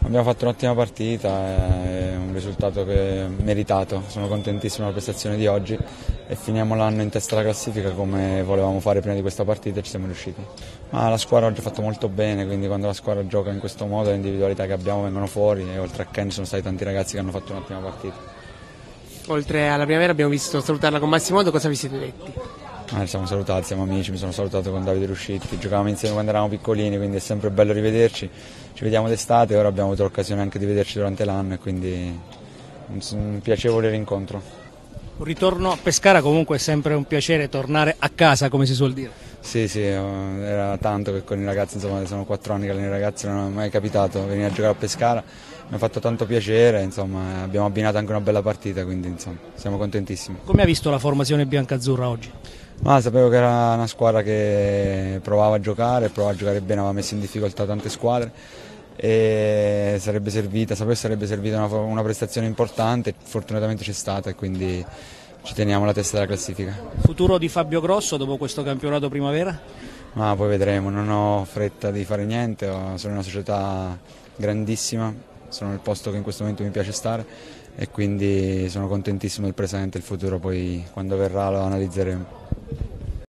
Abbiamo fatto un'ottima partita, è un risultato che è meritato, sono contentissimo della prestazione di oggi e finiamo l'anno in testa alla classifica come volevamo fare prima di questa partita e ci siamo riusciti. Ma la squadra oggi ha fatto molto bene, quindi quando la squadra gioca in questo modo le individualità che abbiamo vengono fuori e oltre a Ken ci sono stati tanti ragazzi che hanno fatto un'ottima partita. Oltre alla primavera abbiamo visto salutarla con Massimodo, cosa vi siete detti? Ci siamo salutati, siamo amici, mi sono salutato con Davide Ruscitti, giocavamo insieme quando eravamo piccolini, quindi è sempre bello rivederci, ci vediamo d'estate e ora abbiamo avuto l'occasione anche di vederci durante l'anno e quindi un piacevole rincontro. Un ritorno a Pescara comunque è sempre un piacere tornare a casa, come si suol dire. Sì, era tanto che con i ragazzi, insomma, sono 4 anni che alleno i ragazzi, non è mai capitato venire a giocare a Pescara, mi ha fatto tanto piacere, insomma, abbiamo abbinato anche una bella partita, quindi insomma, siamo contentissimi. Come ha visto la formazione biancazzurra oggi? Sapevo che era una squadra che provava a giocare bene, aveva messo in difficoltà tante squadre e sapevo che sarebbe servita una prestazione importante, fortunatamente c'è stata e quindi ci teniamo la testa della classifica. Futuro di Fabio Grosso dopo questo campionato primavera? Poi vedremo, non ho fretta di fare niente, sono in una società grandissima, sono nel posto che in questo momento mi piace stare e quindi sono contentissimo del presente, il futuro poi quando verrà lo analizzeremo.